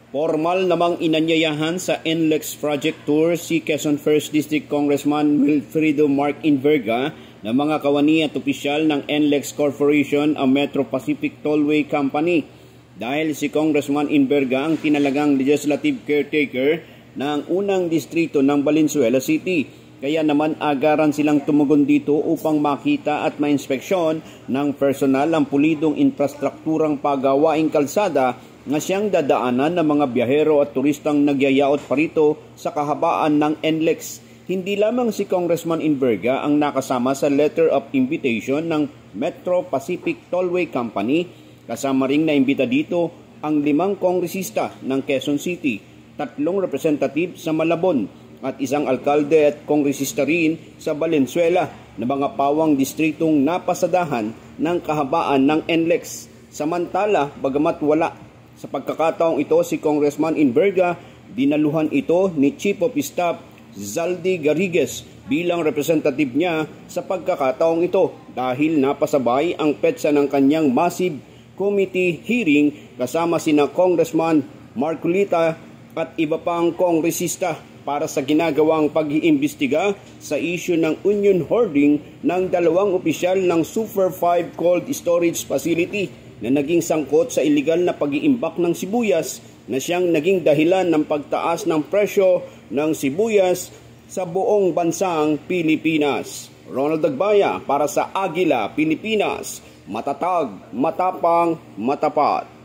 Formal namang inanyayahan sa NLEX Project Tour si Quezon 1st District Congressman Wilfredo Mark Inverga na mga kawani at opisyal ng NLEX Corporation ang Metro Pacific Tollway Company. Dahil si Congressman Inverga ang tinalagang legislative caretaker ng unang distrito ng Valenzuela City. Kaya naman agaran silang tumugon dito upang makita at ma-inspeksyon ng personal ang pulidong infrastrukturang pagawaing kalsada nga siyang dadaanan ng mga biyahero at turistang nagyayaot parito sa kahabaan ng NLEX. Hindi lamang si Congressman Inverga ang nakasama sa letter of invitation ng Metro Pacific Tollway Company. Kasama ring naimbita dito ang 5 kongresista ng Quezon City, 3 representative sa Malabon at 1 alkalde at kongresista rin sa Valenzuela na mga pawang distritong napasadahan ng kahabaan ng NLEX. Samantala, bagamat wala sa pagkakataong ito si Congressman Inverga, dinaluhan ito ni Chief of Staff Zaldy Garrigues bilang representative niya sa pagkakataong ito dahil napasabay ang petsa ng kanyang massive committee hearing kasama sina Congressman Marcolita at iba pang kongresista para sa ginagawang pag-iimbestiga sa issue ng onion hoarding ng 2 opisyal ng Super 5 Cold Storage Facility na naging sangkot sa iligal na pag-iimbak ng sibuyas na siyang naging dahilan ng pagtaas ng presyo ng sibuyas sa buong bansang Pilipinas. Ronald Dagbaya para sa Agila, Pilipinas, matatag, matapang, matapat.